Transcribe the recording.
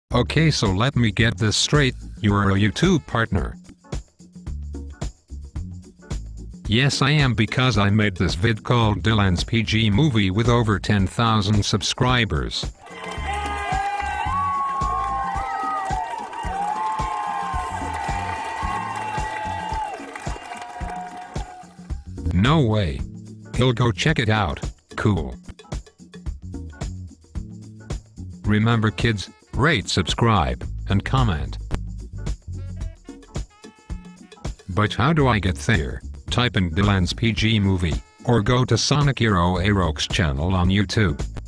Okay, so let me get this straight, you are a YouTube partner. Yes, I am, because I made this vid called Dylan's PG Movie with over 10,000 subscribers. No way. He'll go check it out. Cool. Remember kids, rate, subscribe, and comment. But how do I get there? Type in Dylan's PG Movie, or go to Sonicheroesrok's channel on YouTube.